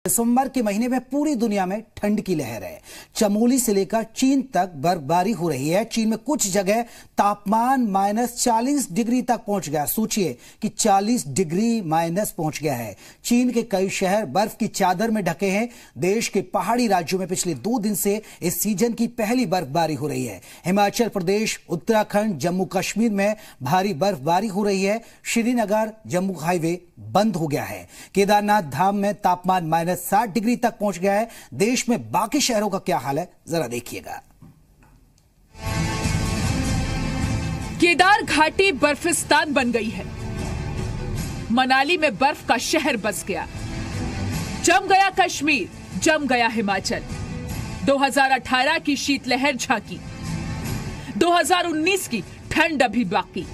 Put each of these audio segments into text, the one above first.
दिसंबर के महीने में पूरी दुनिया में ठंड की लहर है। चमोली से लेकर चीन तक बर्फबारी हो रही है। चीन में कुछ जगह तापमान -40 डिग्री तक पहुंच गया। सोचिए कि 40 डिग्री माइनस पहुंच गया है। चीन के कई शहर बर्फ की चादर में ढके हैं। देश के पहाड़ी राज्यों में पिछले 2 दिन से इस सीजन की पहली बर्फबारी हो रही है। हिमाचल प्रदेश, उत्तराखंड, जम्मू कश्मीर में भारी बर्फबारी हो रही है। श्रीनगर जम्मू हाईवे बंद हो गया है। केदारनाथ धाम में तापमान -60 डिग्री तक पहुंच गया है। देश में बाकी शहरों का क्या हाल है, जरा देखिएगा। केदार घाटी बर्फिस्तान बन गई है। मनाली में बर्फ का शहर बस गया। जम गया कश्मीर, जम गया हिमाचल। 2018 की शीतलहर झांकी, 2019 की ठंड अभी बाकी।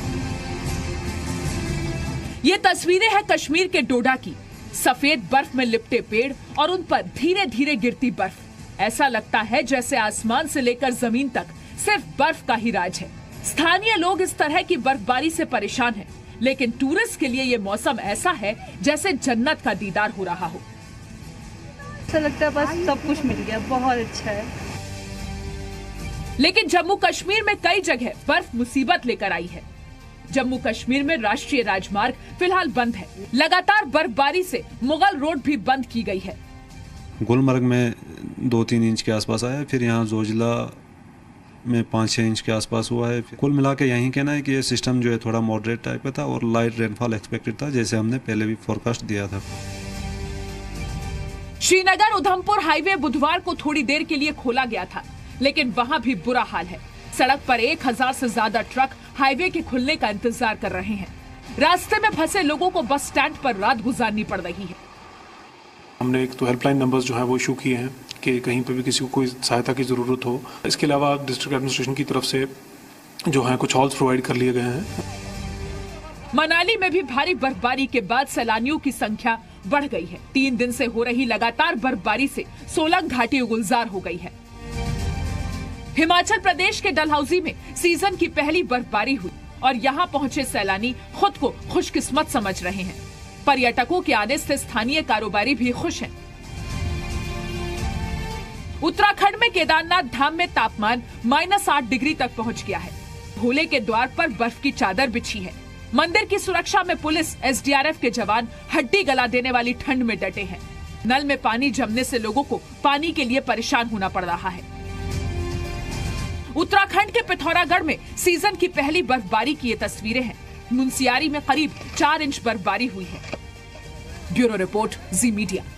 ये तस्वीरें हैं कश्मीर के डोडा की। सफेद बर्फ में लिपटे पेड़ और उन पर धीरे धीरे गिरती बर्फ। ऐसा लगता है जैसे आसमान से लेकर जमीन तक सिर्फ बर्फ का ही राज है। स्थानीय लोग इस तरह की बर्फबारी से परेशान हैं, लेकिन टूरिस्ट के लिए ये मौसम ऐसा है जैसे जन्नत का दीदार हो रहा हो। ऐसा लगता है बस सब कुछ मिल गया, बहुत अच्छा है। लेकिन जम्मू कश्मीर में कई जगह बर्फ मुसीबत लेकर आई है। जम्मू कश्मीर में राष्ट्रीय राजमार्ग फिलहाल बंद है। लगातार बर्फबारी से मुगल रोड भी बंद की गई है। गुलमर्ग में 2-3 इंच के आसपास आया, फिर यहाँ जोजिला में 5-6 इंच के आसपास हुआ है। कुल मिला के यही कहना है कि ये सिस्टम जो है थोड़ा मॉडरेट टाइप का था और लाइट रेनफॉल एक्सपेक्टेड था, जैसे हमने पहले भी फोरकास्ट दिया था। श्रीनगर उधमपुर हाईवे बुधवार को थोड़ी देर के लिए खोला गया था, लेकिन वहाँ भी बुरा हाल है। सड़क पर 1000 से ज्यादा ट्रक हाईवे के खुलने का इंतजार कर रहे हैं। रास्ते में फंसे लोगों को बस स्टैंड पर रात गुजारनी पड़ रही है। हमने एक तो हेल्पलाइन नंबर्स जो है वो इशू किए हैं कि कहीं पर भी किसी को कोई सहायता की जरूरत हो। इसके अलावा डिस्ट्रिक्ट एडमिनिस्ट्रेशन की तरफ से जो है कुछ हॉल्स प्रोवाइड कर लिए गए हैं। मनाली में भी भारी बर्फबारी के बाद सैलानियों की संख्या बढ़ गई है। 3 दिन से हो रही लगातार बर्फबारी से सोलंग घाटी गुलजार हो गई है। हिमाचल प्रदेश के डलहौजी में सीजन की पहली बर्फबारी हुई और यहाँ पहुँचे सैलानी खुद को खुशकिस्मत समझ रहे हैं। पर्यटकों के आने से स्थानीय कारोबारी भी खुश हैं। उत्तराखंड में केदारनाथ धाम में तापमान -8 डिग्री तक पहुँच गया है। भोले के द्वार पर बर्फ की चादर बिछी है। मंदिर की सुरक्षा में पुलिस, SDRF के जवान हड्डी गला देने वाली ठंड में डटे हैं। नल में पानी जमने से लोगों को पानी के लिए परेशान होना पड़ रहा है। उत्तराखंड के पिथौरागढ़ में सीजन की पहली बर्फबारी की ये तस्वीरें हैं। मुनस्यारी में करीब 4 इंच बर्फबारी हुई है। Bureau report, Zee media.